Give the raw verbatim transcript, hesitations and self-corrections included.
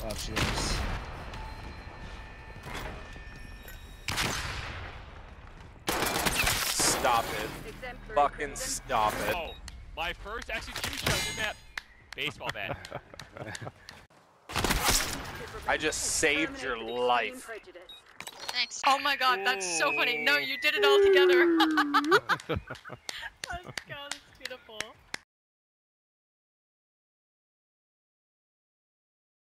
Watch yours. Stop it. Fucking stop it. Oh, my first execution in that baseball bat. I just saved your life. Thanks. Oh my god, that's so funny. No, you did it all together.